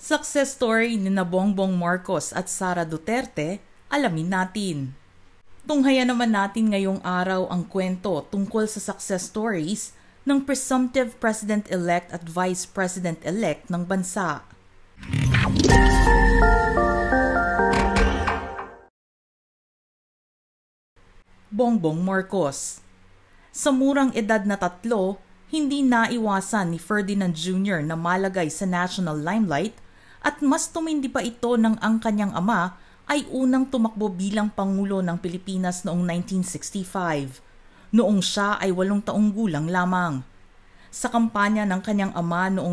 Success story ni Bongbong Marcos at Sara Duterte, alamin natin. Tunghayan naman natin ngayong araw ang kwento tungkol sa success stories ng presumptive President-elect at Vice President-elect ng bansa. Bongbong Marcos. Sa murang edad na 3, hindi naiwasan ni Ferdinand Jr. na malagay sa national limelight at mas tumindi pa ito nang ang kanyang ama ay unang tumakbo bilang Pangulo ng Pilipinas noong 1965, noong siya ay 8 taong gulang lamang. Sa kampanya ng kanyang ama noong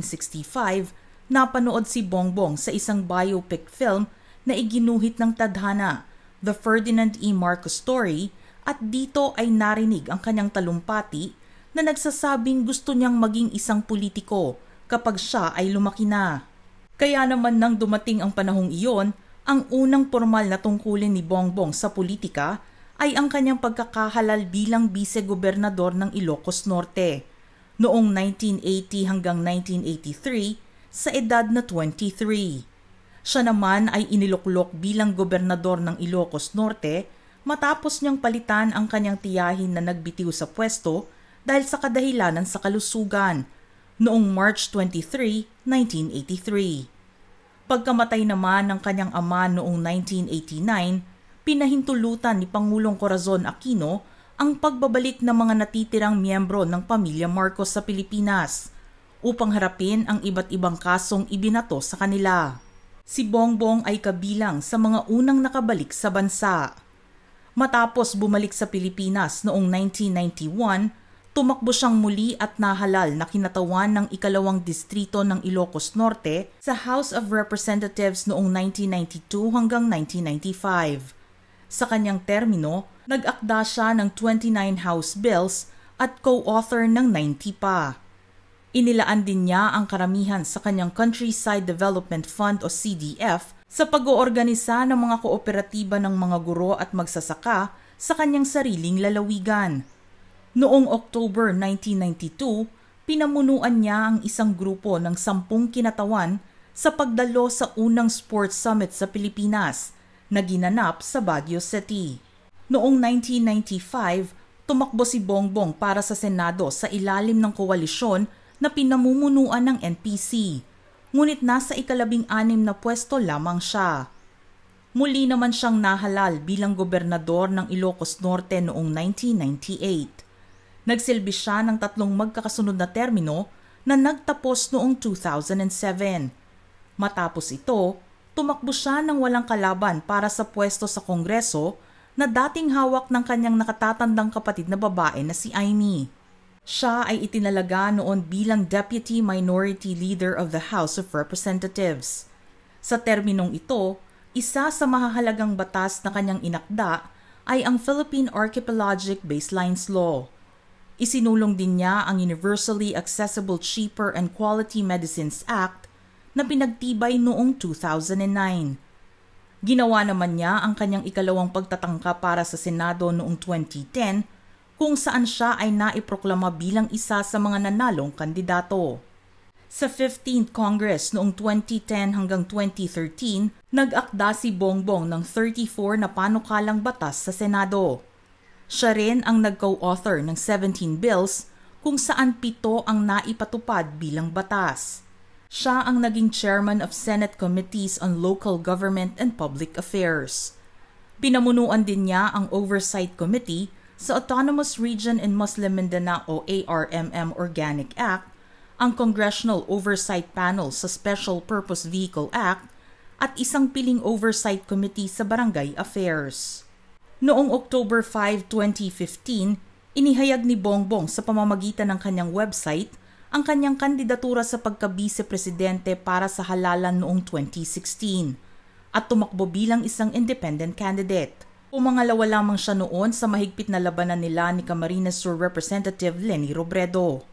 1965, napanood si Bongbong sa isang biopic film na iginuhit ng tadhana, The Ferdinand E. Marcos Story, at dito ay narinig ang kanyang talumpati na nagsasabing gusto niyang maging isang politiko kapag siya ay lumaki na. Kaya naman nang dumating ang panahong iyon, ang unang formal na tungkulin ni Bongbong sa politika ay ang kanyang pagkakahalal bilang bise-gobernador ng Ilocos Norte noong 1980 hanggang 1983 sa edad na 23. Siya naman ay iniluklok bilang gobernador ng Ilocos Norte matapos niyang palitan ang kanyang tiyahin na nagbitiw sa pwesto dahil sa kadahilanan sa kalusugan noong March 23, 1983. Pagkamatay naman ng kanyang ama noong 1989, pinahintulutan ni Pangulong Corazon Aquino ang pagbabalik ng mga natitirang miyembro ng pamilya Marcos sa Pilipinas upang harapin ang iba't ibang kasong ibinato sa kanila. Si Bongbong ay kabilang sa mga unang nakabalik sa bansa. Matapos bumalik sa Pilipinas noong 1991, tumakbo siyang muli at nahalal na kinatawan ng ikalawang distrito ng Ilocos Norte sa House of Representatives noong 1992 hanggang 1995. Sa kanyang termino, nag-akda siya ng 29 House bills at co-author ng 90 pa. Inilaan din niya ang karamihan sa kanyang Countryside Development Fund o CDF sa pag-oorganisa ng mga kooperatiba ng mga guro at magsasaka sa kanyang sariling lalawigan. Noong October 1992, pinamunuan niya ang isang grupo ng 10 kinatawan sa pagdalo sa unang sports summit sa Pilipinas na ginanap sa Baguio City. Noong 1995, tumakbo si Bongbong para sa Senado sa ilalim ng koalisyon na pinamumunuan ng NPC, ngunit nasa 16 na pwesto lamang siya. Muli naman siyang nahalal bilang gobernador ng Ilocos Norte noong 1998. Nagsilbi siya ng 3 magkakasunod na termino na nagtapos noong 2007. Matapos ito, tumakbo siya ng walang kalaban para sa pwesto sa Kongreso na dating hawak ng kanyang nakatatandang kapatid na babae na si Amy. Siya ay itinalaga noon bilang Deputy Minority Leader of the House of Representatives. Sa terminong ito, isa sa mahahalagang batas na kanyang inakda ay ang Philippine Archipelagic Baselines Law. Isinulong din niya ang Universally Accessible Cheaper and Quality Medicines Act na pinagtibay noong 2009. Ginawa naman niya ang kanyang ikalawang pagtatangka para sa Senado noong 2010 kung saan siya ay naiproklama bilang isa sa mga nanalong kandidato. Sa 15th Congress noong 2010 hanggang 2013, nag-akda si Bongbong ng 34 na panukalang batas sa Senado. Siya rin ang nag-co-author ng 17 bills kung saan 7 ang naipatupad bilang batas. Siya ang naging chairman of Senate Committees on Local Government and Public Affairs. Pinamunuan din niya ang Oversight Committee sa Autonomous Region in Muslim Mindanao o ARMM Organic Act, ang Congressional Oversight Panel sa Special Purpose Vehicle Act, at isang piling Oversight Committee sa Barangay Affairs. Noong October 5, 2015, inihayag ni Bongbong sa pamamagitan ng kanyang website ang kanyang kandidatura sa pagka-bise-presidente para sa halalan noong 2016 at tumakbo bilang isang independent candidate. Pumangalawa lamang siya noon sa mahigpit na labanan nila ni Camarines Sur Representative Leni Robredo.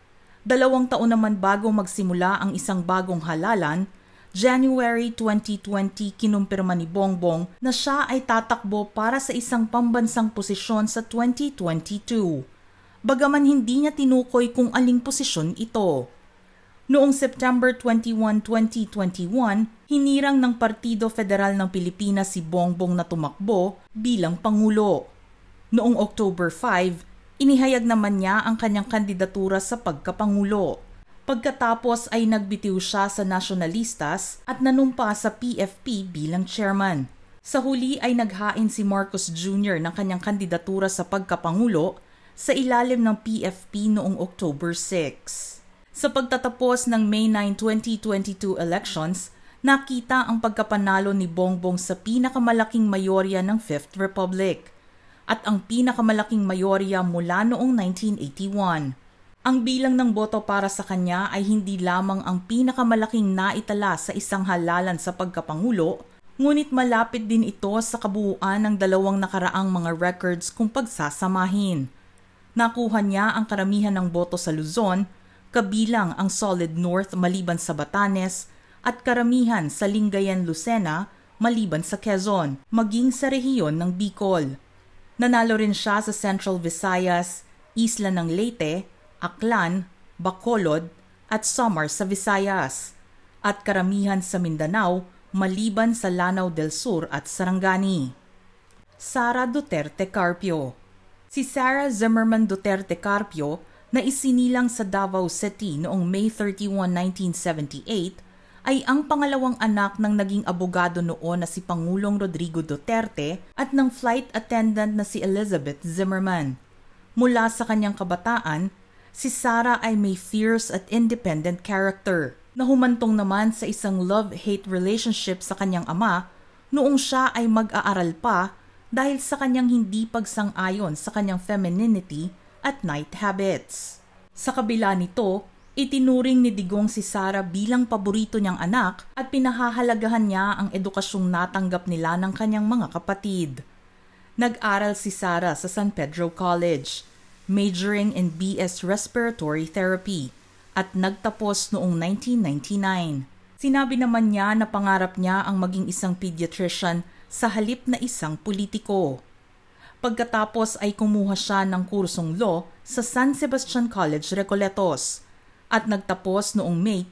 2 taon naman bago magsimula ang isang bagong halalan, January 2020 kinumpirma ni Bongbong na siya ay tatakbo para sa isang pambansang posisyon sa 2022. Bagaman hindi niya tinukoy kung aling posisyon ito. Noong September 21, 2021, hinirang ng Partido Federal ng Pilipinas si Bongbong na tumakbo bilang Pangulo. Noong October 5, inihayag naman niya ang kanyang kandidatura sa pagkapangulo. Pagkatapos ay nagbitiw siya sa Nacionalistas at nanumpa sa PFP bilang chairman. Sa huli ay naghain si Marcos Jr. ng kanyang kandidatura sa pagkapangulo sa ilalim ng PFP noong October 6. Sa pagtatapos ng May 9, 2022 elections, nakita ang pagkapanalo ni Bongbong sa pinakamalaking mayorya ng Fifth Republic at ang pinakamalaking mayorya mula noong 1981. Ang bilang ng boto para sa kanya ay hindi lamang ang pinakamalaking naitala sa isang halalan sa pagkapangulo, ngunit malapit din ito sa kabuuan ng dalawang nakaraang mga records kung pagsasamahin. Nakuha niya ang karamihan ng boto sa Luzon, kabilang ang Solid North maliban sa Batanes at karamihan sa Lingayen Lucena maliban sa Quezon, maging sa rehiyon ng Bicol. Nanalo rin siya sa Central Visayas, Isla ng Leyte, Aklan, Bacolod at Samar sa Visayas, at karamihan sa Mindanao maliban sa Lanao del Sur at Sarangani. Sara Duterte Carpio. Si Sara Zimmerman Duterte Carpio na isinilang sa Davao City noong May 31, 1978 ay ang pangalawang anak ng naging abogado noon na si Pangulong Rodrigo Duterte at ng flight attendant na si Elizabeth Zimmerman. Mula sa kanyang kabataan, si Sara ay may fierce at independent character na humantong naman sa isang love-hate relationship sa kanyang ama noong siya ay mag-aaral pa dahil sa kanyang hindi pagsang-ayon sa kanyang femininity at night habits. Sa kabila nito, itinuring ni Digong si Sara bilang paborito niyang anak at pinahahalagahan niya ang edukasyong natanggap nila ng kanyang mga kapatid. Nag-aral si Sara sa San Pedro College, majoring in BS Respiratory Therapy, at nagtapos noong 1999. Sinabi naman niya na pangarap niya ang maging isang pediatrician sa halip na isang politiko. Pagkatapos ay kumuha siya ng kursong law sa San Sebastian College, Recoletos at nagtapos noong May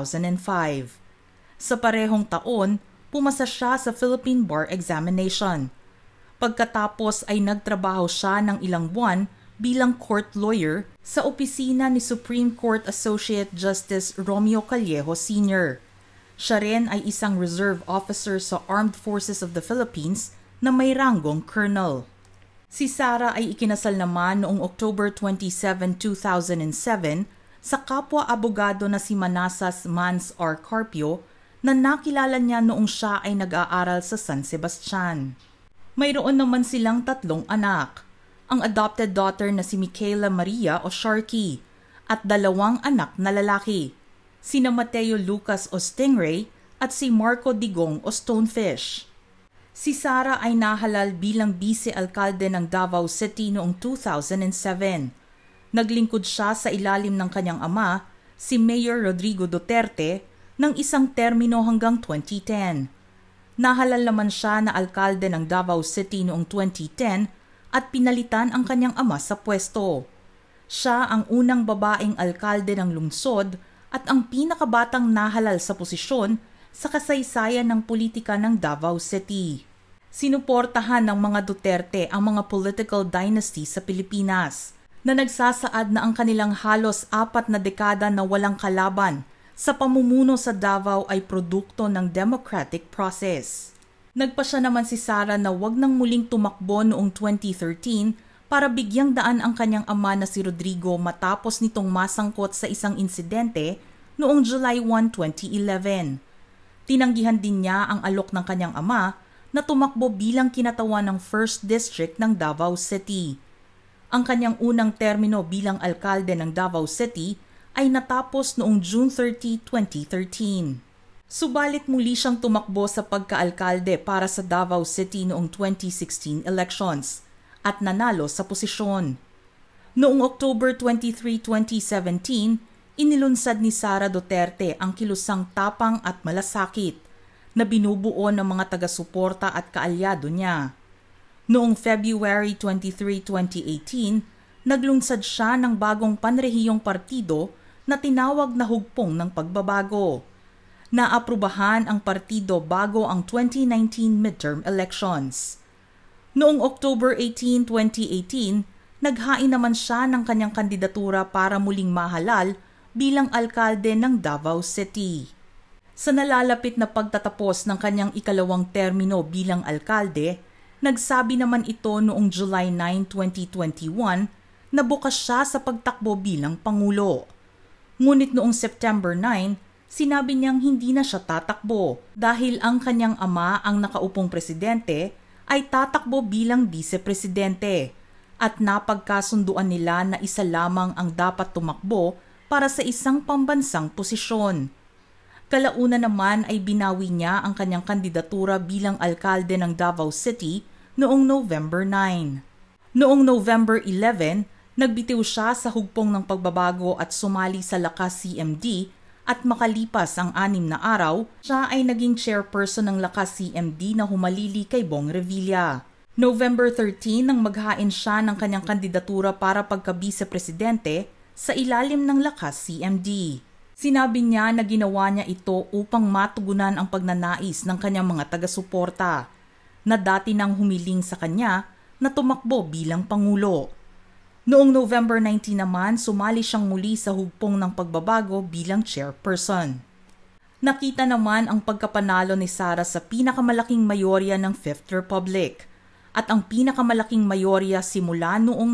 2005. Sa parehong taon, pumasa siya sa Philippine Bar Examination. Pagkatapos ay nagtrabaho siya ng ilang buwan bilang court lawyer sa opisina ni Supreme Court Associate Justice Romeo Callejo Sr. Siya rin ay isang reserve officer sa Armed Forces of the Philippines na may ranggong colonel. Si Sara ay ikinasal naman noong October 27, 2007 sa kapwa-abogado na si Manassas Mans R. Carpio na nakilala niya noong siya ay nag-aaral sa San Sebastian. Mayroon naman silang 3 anak, ang adopted daughter na si Michaela Maria o Sharky at 2 anak na lalaki, sina Mateo Lucas o Stingray at si Marco Digong o Stonefish. Si Sara ay nahalal bilang vice-alkalde ng Davao City noong 2007. Naglingkod siya sa ilalim ng kanyang ama, si Mayor Rodrigo Duterte, ng isang termino hanggang 2010. Nahalal naman siya na alkalde ng Davao City noong 2010 at pinalitan ang kanyang ama sa pwesto. Siya ang unang babaeng alkalde ng lungsod at ang pinakabatang nahalal sa posisyon sa kasaysayan ng politika ng Davao City. Sinuportahan ng mga Duterte ang mga political dynasty sa Pilipinas na nagsasaad na ang kanilang halos 4 na dekada na walang kalaban sa pamumuno sa Davao ay produkto ng democratic process. Nagpasya naman si Sara na wag nang muling tumakbo noong 2013 para bigyang daan ang kanyang ama na si Rodrigo matapos nitong masangkot sa isang insidente noong July 1, 2011. Tinanggihan din niya ang alok ng kanyang ama na tumakbo bilang kinatawan ng 1st District ng Davao City. Ang kanyang unang termino bilang alkalde ng Davao City ay natapos noong June 30, 2013. Subalit muli siyang tumakbo sa pagkaalkalde para sa Davao City noong 2016 elections at nanalo sa posisyon. Noong October 23, 2017, inilunsad ni Sara Duterte ang kilusang tapang at malasakit na binubuo ng mga taga-suporta at kaalyado niya. Noong February 23, 2018, naglunsad siya ng bagong panrehiyong partido na tinawag na hugpong ng pagbabago. Naaprubahan ang partido bago ang 2019 midterm elections. Noong October 18, 2018, naghain naman siya ng kanyang kandidatura para muling mahalal bilang alkalde ng Davao City. Sa nalalapit na pagtatapos ng kanyang ikalawang termino bilang alkalde, nagsabi naman ito noong July 9, 2021 na bukas siya sa pagtakbo bilang Pangulo. Ngunit noong September 9, sinabi niyang hindi na siya tatakbo dahil ang kanyang ama ang nakaupong presidente ay tatakbo bilang vice-presidente at napagkasunduan nila na isa lamang ang dapat tumakbo para sa isang pambansang posisyon. Kalauna naman ay binawi niya ang kanyang kandidatura bilang alkalde ng Davao City noong November 9. Noong November 11, nagbitiw siya sa hugpong ng pagbabago at sumali sa Lakas CMD at makalipas ang 6 na araw, siya ay naging chairperson ng Lakas CMD na humalili kay Bong Revilla. November 13 nang maghain siya ng kanyang kandidatura para pagka-vice-presidente sa ilalim ng Lakas CMD. Sinabi niya na ginawa niya ito upang matugunan ang pagnanais ng kanyang mga taga-suporta na dati nang humiling sa kanya na tumakbo bilang Pangulo. Noong November 19 naman, sumali siyang muli sa hugpong ng pagbabago bilang chairperson. Nakita naman ang pagkapanalo ni Sara sa pinakamalaking mayorya ng Fifth Republic at ang pinakamalaking mayorya simula noong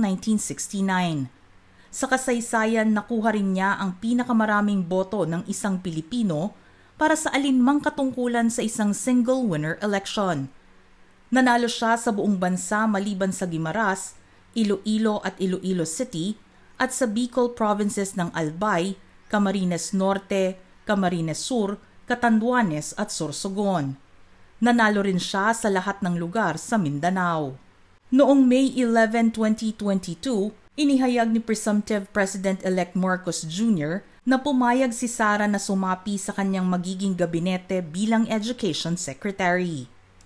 1969. Sa kasaysayan, nakuha rin niya ang pinakamaraming boto ng isang Pilipino para sa alinmang katungkulan sa isang single winner election. Nanalo siya sa buong bansa maliban sa Guimaras, Iloilo at Iloilo City at sa Bicol provinces ng Albay, Camarines Norte, Camarines Sur, Catanduanes at Sorsogon. Nanalo rin siya sa lahat ng lugar sa Mindanao. Noong May 11, 2022, inihayag ni presumptive President-elect Marcos Jr. na pumayag si Sara na sumapi sa kanyang magiging gabinete bilang Education Secretary.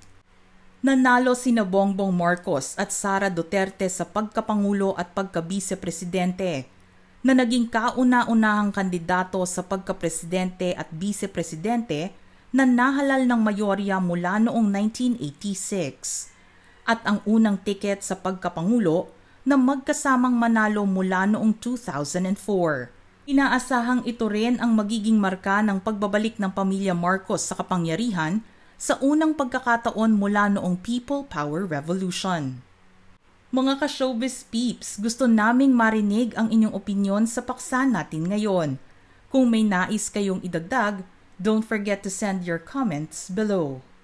Nanalo sina Bongbong Marcos at Sara Duterte sa pagkapangulo at pagka-vice-presidente na naging kauna-unahang kandidato sa pagka-presidente at vice-presidente na nahalal ng mayorya mula noong 1986 at ang unang tiket sa pagkapangulo na magkasamang manalo mula noong 2004. Inaasahang ito rin ang magiging marka ng pagbabalik ng pamilya Marcos sa kapangyarihan sa unang pagkakataon mula noong People Power Revolution. Mga ka-showbiz peeps, gusto naming marinig ang inyong opinyon sa paksa natin ngayon. Kung may nais kayong idagdag, don't forget to send your comments below.